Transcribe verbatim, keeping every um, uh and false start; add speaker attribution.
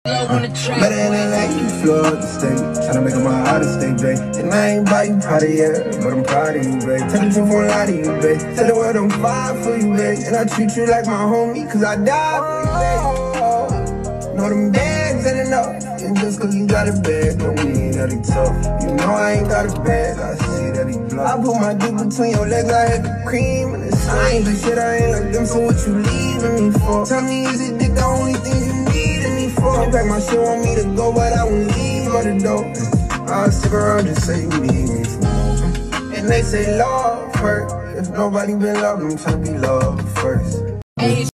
Speaker 1: Better in L A, you Florida State. Tryna make it my hottest state, babe. And I ain't buy you powder yet, but I'm proud of you, babe. Tell the truth, won't lie to you, babe. Tell the world I'm fine for you, babe. And I treat you like my homie, cause I die for you, babe. Know them bags ain't enough. And just cause you got a bag, don't mean that he tough. You know I ain't got a bag, I see that he bluff. I put my dick between your legs, I had the cream and the sign. But shit, I ain't like them, so what you leaving me for? Tell me, is it dick the only thing you needin' me for? Don't pack my shit, want me to go, but I won't leave by the door. I'll stick around, just say you need me for more. And they say love hurt. If nobody been loved, I'm tryna be loved first.